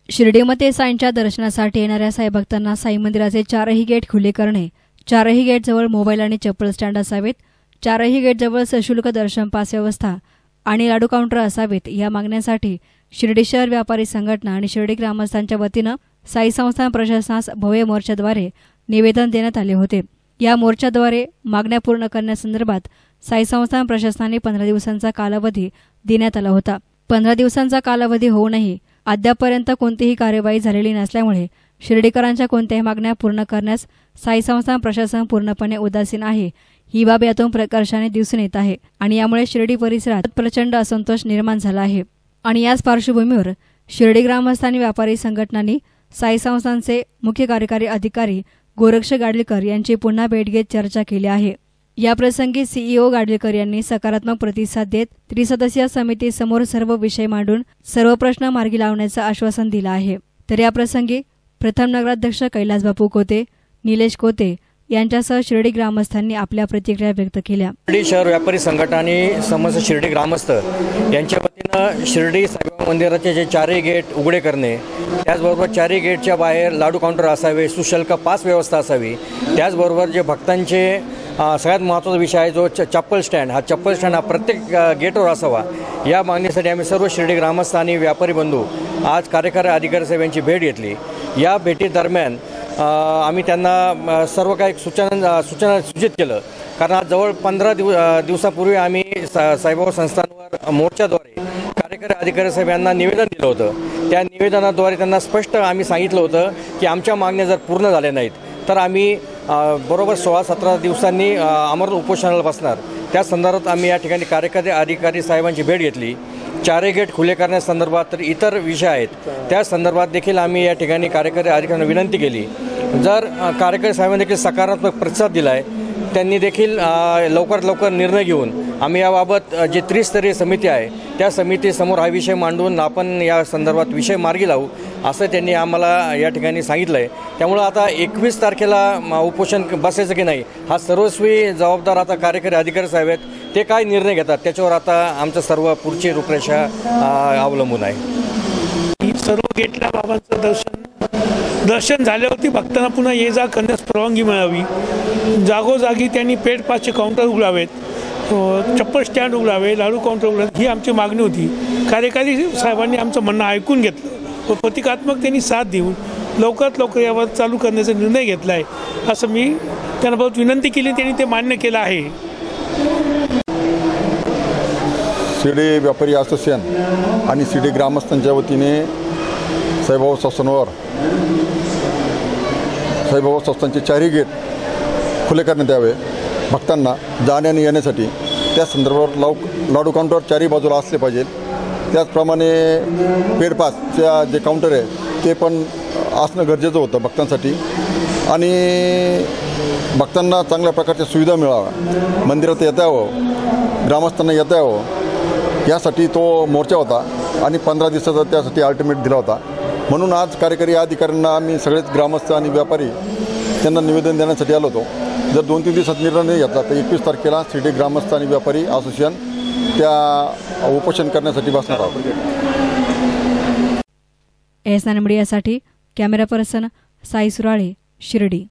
शिर्डीमध्ये साईंच्या दर्शनासाठी येणाऱ्या साई भक्तांना साई मंदिराचे 4ही गेट खुले करणे, 4ही गेटजवळ मोबाईल आणि चप्पल स्टँड असावेत, 4ही गेटजवळ सशुल्क दर्शन पास व्यवस्था आणि लाडू काउंटर असावेत या मागण्यांसाठी शिर्डी शहर व्यापारी संघटना आणि शिर्डी ग्रामस्थांच्या वतीनं साई संस्थान प्रशासनास भव्य मोर्चाद्वारे निवेदन देण्यात आले होते। या मोर्चाद्वारे मागण्या पूर्ण करण्यासंदर्भात साई संस्थान प्रशासनाने 15 दिवसांचा कालावधी देण्यात आला होता। 15 दिवसांचा कालावधी होऊनही अद्यापर्यंत कोणतीही कार्यवाही झालेली नसल्यामुळे शिर्डीकरांच्या कोणत्याही मागण्या पूर्ण करण्यास साई संस्थान प्रशासन पूर्णपणे उदासीन आहे। ही बाब यातून प्रकर्षाने दिसून येत आहे आणि यामुळे शिर्डी परिसरात प्रचंड असंतोष निर्माण झाला आहे। आणि याच पार्श्वभूमीवर शिर्डी ग्रामस्थांनी व्यापारी संघटनांनी साई संस्थानचे मुख्य कार्यकारी अधिकारी गोरक्ष गाडलेकर यांची पुन्हा भेट घेत चर्चा केली आहे। या प्रसंगी सीईओ गाडलेकर यांनी सकारात्मक प्रतिसाद देत त्रिसदस्यीय समितीसमोर सर्व विषय मांडून सर्व प्रश्न मार्गी लावण्याचं आश्वासन दिलं आहे। तर या प्रसंगी प्रथम नगराध्यक्ष कैलास बापू कोते, निलेश कोते यांच्यासह शिर्डी ग्रामस्थांनी आपल्या प्रतिक्रिया व्यक्त केल्या। शिर्डी शहर व्यापारी संघटना आणि समस्त शिर्डी ग्रामस्थ यांच्या वतीनं शिर्डी साईबाबा मंदिराचे जे 4ही गेट उघडे करणे, त्याचबरोबर 4ही गेटच्या बाहेर लाडू काउंटर असावे, सुशुल्क पास व्यवस्था असावी, त्याचबरोबर जे भक्तांचे सगळ्यात महत्त्वाचा विषय आहे जो चप्पल स्टँड, हा चप्पल स्टँड हा प्रत्येक गेटवर असावा, या मागणीसाठी आम्ही सर्व शिर्डी ग्रामस्थ आणि व्यापारी बंधू आज कार्यकारी अधिकारी साहेब यांची भेट घेतली। या भेटीदरम्यान आम्ही त्यांना सर्व काही सूचना सूचित केलं, कारण आज जवळ 15 दिवसापूर्वी आम्ही साईबाबा संस्थानवर मोर्चाद्वारे कार्यकारी अधिकारी साहेब यांना निवेदन दिलं होतं। त्या निवेदनाद्वारे त्यांना स्पष्ट आम्ही सांगितलं होतं की आमच्या मागण्या जर पूर्ण झाल्या नाहीत तर आम्ही बरोबर 16-17 दिवसांनी आमरण उपोषणाला बसणार। त्या संदर्भात आम्ही या ठिकाणी कार्यकारी अधिकारी साहेबांची भेट घेतली। 4ही गेट खुले करण्यासंदर्भात तर इतर विषय आहेत, त्या संदर्भात देखील आम्ही या ठिकाणी कार्यकारी अधिकाऱ्यांना विनंती केली। जर कार्यकारी साहेबांनी देखील सकारात्मक प्रतिसाद दिला आहे, त्यांनी देखील लवकरात लवकर निर्णय घेऊन आम्ही याबाबत जी त्रिस्तरीय समिती आहे त्या समितीसमोर हा विषय मांडून आपण या संदर्भात विषय मार्गी लावू असं त्यांनी आम्हाला या ठिकाणी सांगितलं आहे। त्यामुळं आता 21 तारखेला उपोषण बसायचं की नाही हा सर्वस्वी जबाबदार आता कार्यकारी अधिकारी साहेब आहेत, ते काय निर्णय घेतात त्याच्यावर आता आमचं सर्व पुढची रूपरेषा अवलंबून आहे। सर्व गेटला बाबांचं दर्शन झाल्यावरती भक्तांना पुन्हा ये जा करण्यास परवानगी मिळावी। जागोजागी त्यांनी पेड पासचे काउंटर उघडावेत, चप्पल स्टँड उघडावे, लाडू काउंटर उघडावे, ही आमची मागणी होती। कार्यकारी साहेबांनी आमचं म्हणणं ऐकून घेतलं व प्रतिकात्मक त्यांनी साथ देऊन लवकरात लवकर यावर चालू करण्याचा निर्णय घेतला आहे असं मी त्यांना बहुत विनंती केली, त्यांनी ते मान्य केलं आहे। शिर्डी व्यापारी असोसिएशन आणि शिर्डी ग्रामस्थांच्या वतीने साईबाबा संस्थानचे 4ही गेट खुले करण्यात यावे भक्तांना जाण्या आणि येण्यासाठी। त्या संदर्भात लाडू काउंटर 4ही बाजूला असले पाहिजेत। त्याचप्रमाणे पेड पासच्या जे काउंटर आहे ते पण असणं गरजेचं होतं भक्तांसाठी आणि भक्तांना चांगल्या प्रकारच्या सुविधा मिळाव्या, मंदिरात येता यावं, ग्रामस्थांना येता यावं, यासाठी तो मोर्चा होता आणि 15 दिवसाचा त्यासाठी अल्टिमेट दिला होता। म्हणून आज कार्यकारी अधिकाऱ्यांना आम्ही सगळेच ग्रामस्थ आणि व्यापारी त्यांना निवेदन देण्यासाठी आलो होतो। जर 2-3 दिवसात निर्णय नाही घेतला तर 21 तारखेला शिर्डी ग्रामस्थ आणि व्यापारी असोसिएशन त्या उपोषण करण्यासाठी बसणार आहोत। एस मीडियासाठी कॅमेरा पर्सन साई सुराळे, शिर्डी।